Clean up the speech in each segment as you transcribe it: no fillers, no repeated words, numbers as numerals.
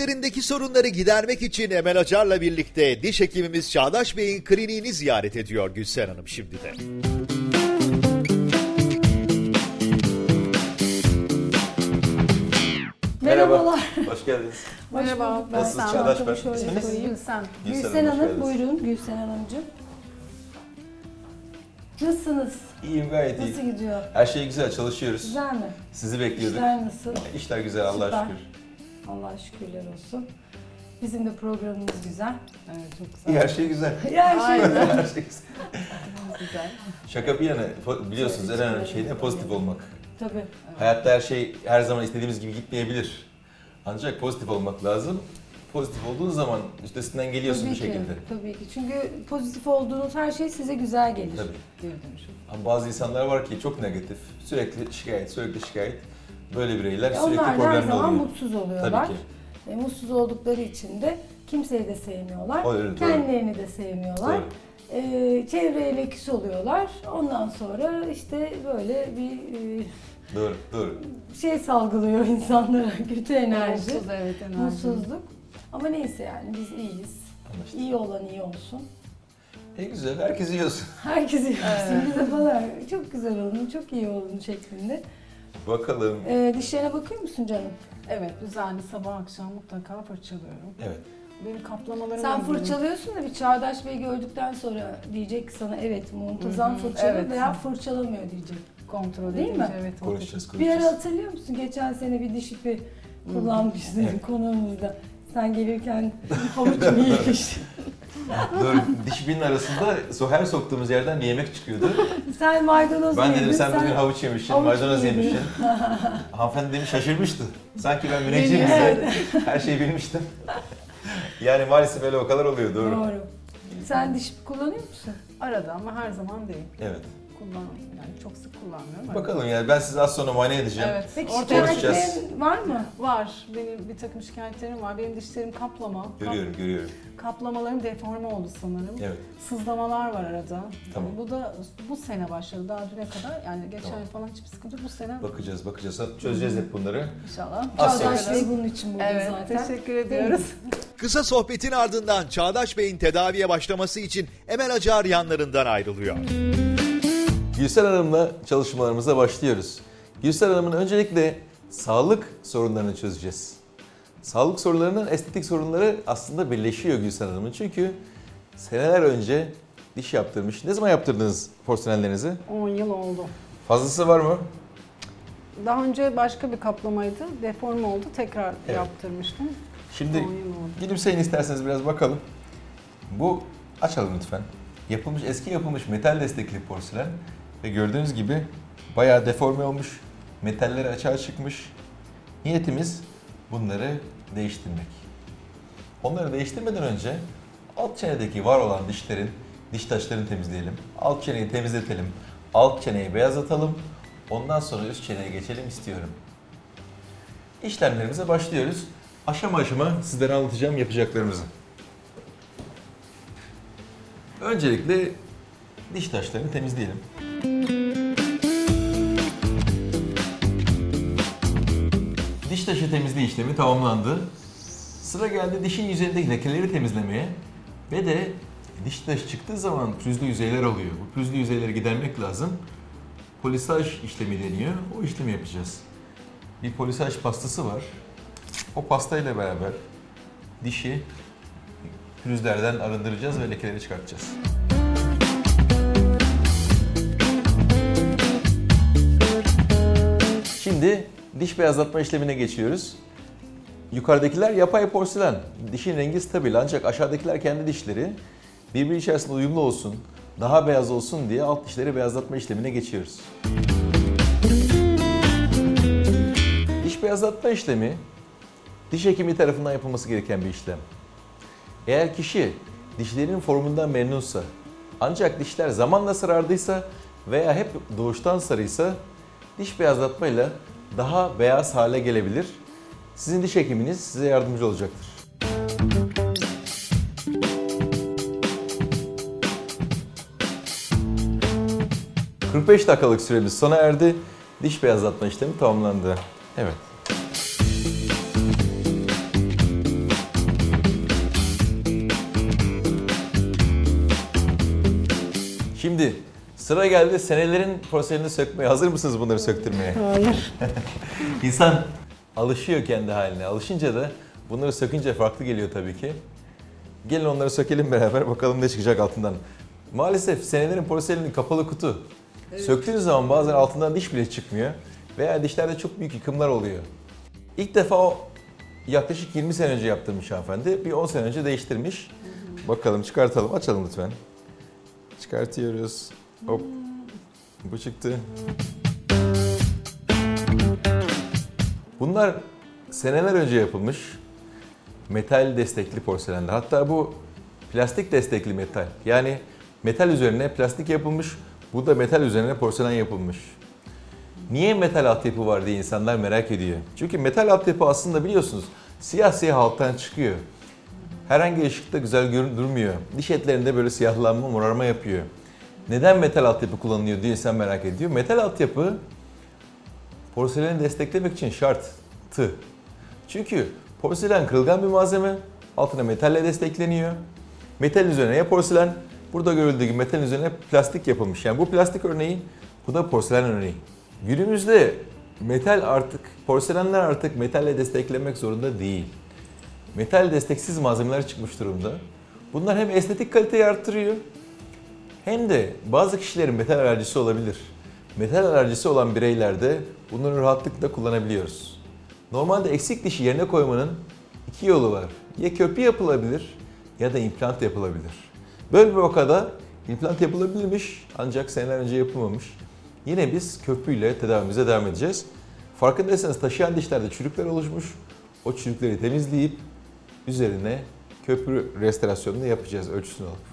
Dişlerindeki sorunları gidermek için Emel Acar'la birlikte diş hekimimiz Çağdaş Bey'in kliniğini ziyaret ediyor Gülsen Hanım şimdi de. Merhabalar. Hoş geldiniz. Merhaba. Nasılsınız Çağdaş Bey? İsminiz? Gülsen Gülsen Hanım, hoş Hanım, geldiniz. buyurun Gülsen Hanımcığım. Nasılsınız? İyiyim, gayet iyi. Nasıl gidiyor? Her şey güzel, çalışıyoruz. Güzel mi? Sizi bekliyorduk. İşler nasıl? İşler güzel, Allah'a Süper. şükür. Allah'a şükürler olsun. Bizim de programımız güzel. Evet, çok güzel. İyi, her şey güzel. Her şey güzel. Her şey güzel. Şaka bir yana, biliyorsunuz en önemli şey ne? Pozitif olmak. Tabii. Hayatta her şey her zaman istediğimiz gibi gitmeyebilir. Ancak pozitif olmak lazım. Pozitif olduğun zaman üstesinden geliyorsun Tabii bir ki, şekilde. tabii ki. Çünkü pozitif olduğunuz her şey size güzel gelir. Tabii. Geri dönüşüm. Ama bazı insanlar var ki çok negatif, sürekli şikayet, sürekli şikayet. Böyle bireyler sürekli Onlar da her problemli zaman oluyor. mutsuz oluyorlar. Tabii ki. Mutsuz oldukları için de kimseyi de sevmiyorlar. O öyle, doğru. Kendilerini de sevmiyorlar. Doğru. Çevreyle küs oluyorlar. Ondan sonra işte böyle bir Doğru. şey salgılıyor insanlara, kötü enerji, Mutsuz, evet, enerji. mutsuzluk. Ama neyse yani biz iyiyiz. Anlaştık. İyi olan iyi olsun. Güzel, herkes iyi olsun. Herkes iyi olsun. Bize falan çok güzel olun, çok iyi olun şeklinde. Bakalım. Dişlerine bakıyor musun canım? Evet, düzenli sabah akşam mutlaka fırçalıyorum. Evet. Benim kaplamalarım Sen ilgili. fırçalıyorsun da bir Çağdaş Bey gördükten sonra diyecek ki sana evet muntazam Hı hı, fırçalıyor evet. veya fırçalamıyor diyecek. Kontrol Değil edince, mi? evet. Konuşacağız. Bir ara hatırlıyor musun? Geçen sene bir diş ipi kullanmıştın Evet. konuğumuzda. Sen gelirken havuç mu yemiştin? Doğru. Diş ipinin arasında her soktuğumuz yerden bir yemek çıkıyordu. Sen maydanoz Ben yedin. dedim sen bugün havuç yemişsin, havuç maydanoz yedin. yemişsin. Hanımefendi demiş şaşırmıştı. Sanki ben müneccimim Evet. size. Her şeyi bilmiştim. Yani maalesef öyle vakalar oluyor, doğru. Doğru. Sen diş ipi kullanıyor musun? Arada ama her zaman değil. Evet. Yani çok sık kullanmıyorum. Bakalım yani ben sizi az sonra muayene edeceğim. Evet. Peki Ortaya konuşacağız. şikayetlerin var mı? Var. Benim bir takım şikayetlerim var. Benim dişlerim kaplama. Görüyorum. Kaplamalarım deforme oldu sanırım. Evet. Sızlamalar var arada. Tamam. Bu da bu sene başladı. Daha düne kadar yani geçen Tamam. yıl falan hiçbir sıkıntı yok. Bu sene Bakacağız. Çözeceğiz hep bunları. inşallah. Az Çağdaş sonra. Bey bunun için burada Evet, zaten. teşekkür ediyoruz. Kısa sohbetin ardından Çağdaş Bey'in tedaviye başlaması için Emel Acar yanlarından ayrılıyor. Gülsen Hanım'la çalışmalarımıza başlıyoruz. Gülsen Hanım'ın öncelikle sağlık sorunlarını çözeceğiz. Sağlık sorunlarının estetik sorunları aslında birleşiyor Gülsen Hanım'ın. Çünkü seneler önce diş yaptırmış. Ne zaman yaptırdınız porselenlerinizi? 10 yıl oldu. Fazlası var mı? Daha önce başka bir kaplamaydı. Deforme oldu. Tekrar Evet. yaptırmıştım. Şimdi 10 yıl oldu. gülümseyin isterseniz biraz bakalım. Bu açalım lütfen. Eski yapılmış metal destekli porselen ve gördüğünüz gibi bayağı deforme olmuş. Metalleri açığa çıkmış. Niyetimiz bunları değiştirmek. Onları değiştirmeden önce alt çenedeki var olan diş taşlarını temizleyelim. Alt çeneyi temizletelim. Alt çeneyi beyazlatalım. Ondan sonra üst çeneye geçelim istiyorum. İşlemlerimize başlıyoruz. Aşama aşama sizlere anlatacağım yapacaklarımızı. Öncelikle diş taşlarını temizleyelim. Diş taşı temizliği işlemi tamamlandı. Sıra geldi dişin yüzeyindeki lekeleri temizlemeye ve de diş taşı çıktığı zaman pürüzlü yüzeyler oluyor. Bu pürüzlü yüzeyleri gidermek lazım. Polisaj işlemi deniyor. O işlemi yapacağız. Bir polisaj pastası var. O pastayla beraber dişi pürüzlerden arındıracağız ve lekeleri çıkartacağız. Şimdi diş beyazlatma işlemine geçiyoruz. Yukarıdakiler yapay porselen. Dişin rengi stabil ancak aşağıdakiler kendi dişleri. Birbiri içerisinde uyumlu olsun, daha beyaz olsun diye alt dişleri beyazlatma işlemine geçiyoruz. Diş beyazlatma işlemi diş hekimi tarafından yapılması gereken bir işlem. Eğer kişi dişlerinin formundan memnunsa ancak dişler zamanla sarardıysa veya hep doğuştan sarıysa diş beyazlatmayla daha beyaz hale gelebilir. Sizin diş hekiminiz size yardımcı olacaktır. ...45 dakikalık süremiz sona erdi. Diş beyazlatma işlemi tamamlandı. Evet. Sıra geldi senelerin porselenini sökmeye. Hazır mısınız bunları söktürmeye? Hayır. İnsan alışıyor kendi haline. Alışınca da bunları sökünce farklı geliyor tabii ki. Gelin onları sökelim beraber bakalım ne çıkacak altından. Maalesef senelerin porseleni kapalı kutu. Söktüğünüz zaman bazen altından diş bile çıkmıyor. Veya dişlerde çok büyük yıkımlar oluyor. İlk defa o yaklaşık 20 sene önce yaptırmış hanımefendi. Bir 10 sene önce değiştirmiş. Bakalım çıkartalım. Açalım lütfen. Çıkartıyoruz. Hop. Bu çıktı. Bunlar seneler önce yapılmış metal destekli porselenler. Hatta bu plastik destekli metal. Yani metal üzerine plastik yapılmış, bu da metal üzerine porselen yapılmış. Niye metal altyapı var diye insanlar merak ediyor. Çünkü metal altyapı aslında biliyorsunuz siyah siyah alttan çıkıyor. Herhangi ışıkta güzel durmuyor. Diş etlerinde böyle siyahlanma, morarma yapıyor. Neden metal altyapı kullanılıyor diye insan merak ediyor. Metal altyapı porseleni desteklemek için şarttı. Çünkü porselen kırılgan bir malzeme, altına metalle destekleniyor. Metalin üzerine ya porselen, burada görüldüğü gibi metalin üzerine plastik yapılmış. Yani bu plastik örneği, bu da porselen örneği. Günümüzde porselenler artık metalle desteklenmek zorunda değil. Metal desteksiz malzemeler çıkmış durumda. Bunlar hem estetik kaliteyi arttırıyor, hem de bazı kişilerin metal alerjisi olabilir. Metal alerjisi olan bireylerde bunları rahatlıkla kullanabiliyoruz. Normalde eksik dişi yerine koymanın iki yolu var. Ya köprü yapılabilir ya da implant yapılabilir. Böyle bir vakada implant yapılabilirmiş ancak seneler önce yapılmamış. Yine biz köprüyle tedavimize devam edeceğiz. Farkındaysanız taşıyan dişlerde çürükler oluşmuş. O çürükleri temizleyip üzerine köprü restorasyonunu yapacağız ölçüsünü alıp.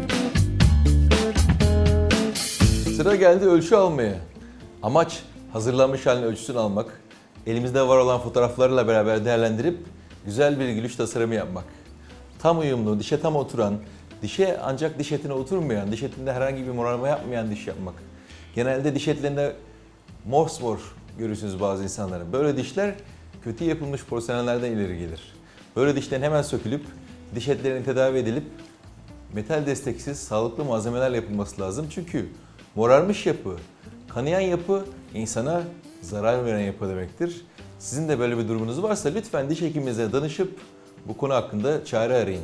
Sıra geldi ölçü almaya. Amaç hazırlanmış halini ölçüsünü almak. Elimizde var olan fotoğraflarla beraber değerlendirip güzel bir gülüş tasarımı yapmak. Tam uyumlu, dişe tam oturan, dişe ancak diş etine oturmayan, diş etinde herhangi bir morarma yapmayan diş yapmak. Genelde diş etlerinde mosmor görürsünüz bazı insanların. Böyle dişler kötü yapılmış porselenlerden ileri gelir. Böyle dişlerin hemen sökülüp diş etlerinin tedavi edilip metal desteksiz sağlıklı malzemelerle yapılması lazım. Çünkü morarmış yapı, kanayan yapı insana zarar veren yapı demektir. Sizin de böyle bir durumunuz varsa lütfen diş hekiminize danışıp bu konu hakkında çare arayın.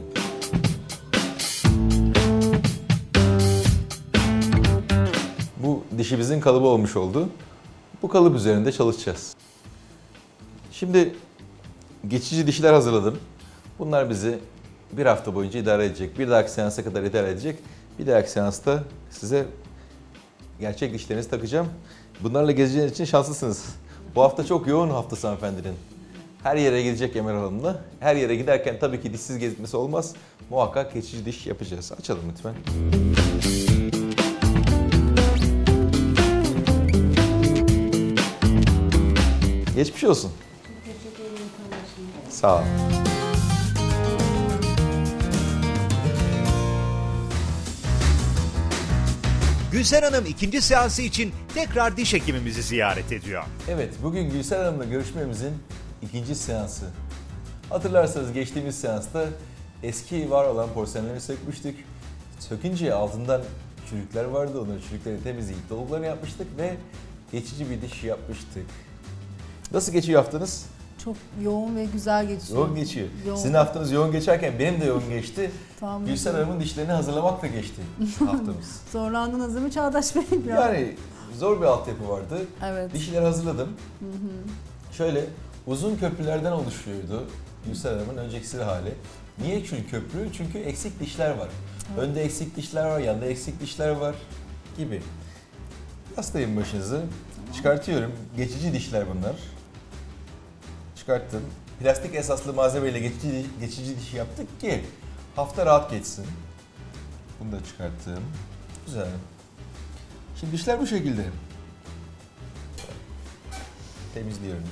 Bu dişimizin kalıbı olmuş oldu. Bu kalıp üzerinde çalışacağız. Şimdi geçici dişler hazırladım. Bunlar bizi bir hafta boyunca idare edecek. Bir dahaki seansa kadar idare edecek. Bir dahaki seansta size gerçek dişlerinizi takacağım. Bunlarla gezeceğiniz için şanslısınız. Bu hafta çok yoğun haftası hanımefendinin. Her yere gidecek Emel Hanım'la. Her yere giderken tabii ki dişsiz gezmesi olmaz. Muhakkak geçici diş yapacağız. Açalım lütfen. Geçmiş olsun. Teşekkür ederim kardeşim. Sağ ol. Gülsen Hanım ikinci seansı için tekrar diş hekimimizi ziyaret ediyor. Evet, bugün Gülsen Hanım'la görüşmemizin ikinci seansı. Hatırlarsanız geçtiğimiz seansta eski var olan porselenleri sökmüştük. Sökünce altından çürükler vardı, onları çürükleri temizleyip dolgularını yapmıştık ve geçici bir diş yapmıştık. Nasıl geçiyor haftanız? Çok yoğun ve güzel geçiyor. Yoğun geçiyor. Yoğun. Sizin haftanız yoğun geçerken benim de yoğun geçti. Tamam. Gülsen Hanım'ın dişlerini hazırlamakla geçti haftamız. Zorlandınız değil mi Çağdaş Bey? Biraz? Yani zor bir altyapı vardı. Evet. Dişleri hazırladım. Şöyle uzun köprülerden oluşuyordu Gülsen Hanım'ın önceki hali. Niye köprü? Çünkü eksik dişler var. Evet. Önde eksik dişler var, yanında eksik dişler var gibi. Hastayım başınızı. Çıkartıyorum. Geçici dişler bunlar. Çıkarttım. Plastik esaslı malzemeyle geçici diş yaptık ki hafta rahat geçsin. Bunu da çıkarttım. Güzel. Şimdi dişler bu şekilde. Temizliyorum.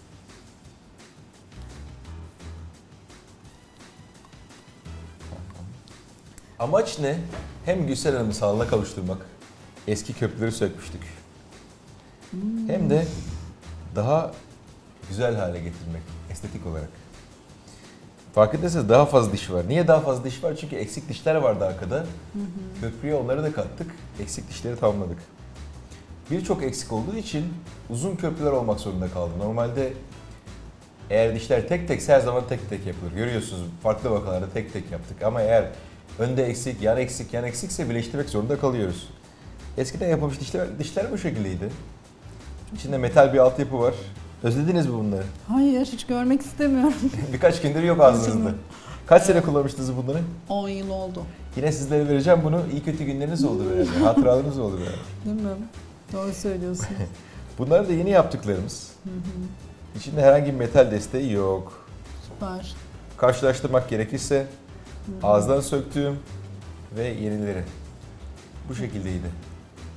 Amaç ne? Hem Gülsen Hanım'ı sağlığına kavuşturmak, eski köprüleri sökmüştük. Hem de daha güzel hale getirmek, estetik olarak. Farkındaysanız daha fazla diş var. Niye daha fazla diş var? Çünkü eksik dişler vardı arkada. Köprüye onları da kattık. Eksik dişleri tamamladık. Birçok eksik olduğu için uzun köprüler olmak zorunda kaldı. Normalde eğer dişler tek tek her zaman tek tek yapılır. Görüyorsunuz farklı vakalarda tek tek yaptık. Ama eğer önde eksik, yan eksikse birleştirmek zorunda kalıyoruz. Eskiden yapılmış dişler bu şekildeydi. İçinde metal bir altyapı var. Özlediniz mi bunları? Hayır, hiç görmek istemiyorum. Birkaç gündür yok ağzınızda. Kaç sene kullanmıştınız bunları? 10 yıl oldu. Yine sizlere vereceğim bunu. İyi kötü günleriniz oldu herhalde. Hatıralarınız oldu herhalde. Değil mi? Doğru söylüyorsun. Bunlar da yeni yaptıklarımız. İçinde herhangi bir metal desteği yok. Süper. Karşılaştırmak gerekirse ağızdan söktüğüm ve yenileri. Bu şekildeydi.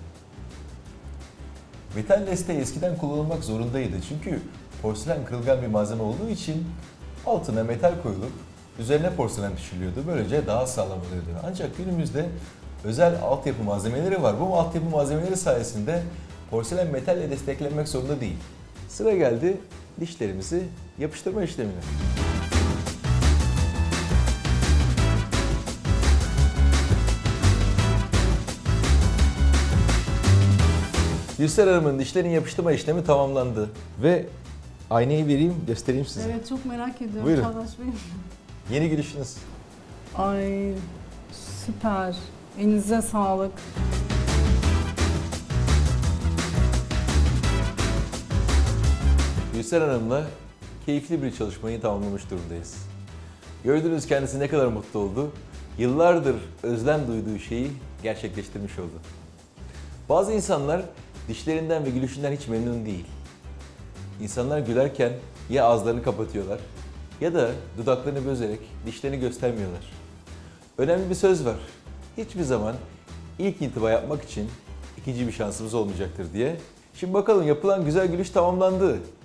Metal desteği eskiden kullanılmak zorundaydı. Çünkü porselen kırılgan bir malzeme olduğu için altına metal koyulup üzerine porselen düşürülüyordu. Böylece daha sağlam oluyordu. Ancak günümüzde özel altyapı malzemeleri var. Bu altyapı malzemeleri sayesinde porselen metalle desteklenmek zorunda değil. Sıra geldi dişlerimizi yapıştırma işlemine. Gülser Hanım'ın dişlerin yapıştırma işlemi tamamlandı. Ve aynayı vereyim, göstereyim size. Evet, çok merak ediyorum Buyurun. Çağdaş Bey. Yeni gülüşünüz. Ay süper. Elinize sağlık. Gülser Hanım'la keyifli bir çalışmayı tamamlamış durumdayız. Gördünüz kendisi ne kadar mutlu oldu. Yıllardır özlem duyduğu şeyi gerçekleştirmiş oldu. Bazı insanlar dişlerinden ve gülüşünden hiç memnun değil. İnsanlar gülerken ya ağızlarını kapatıyorlar ya da dudaklarını büzerek dişlerini göstermiyorlar. Önemli bir söz var. Hiçbir zaman ilk intiba yapmak için ikinci bir şansımız olmayacaktır diye. Şimdi bakalım yapılan güzel gülüş tamamlandı.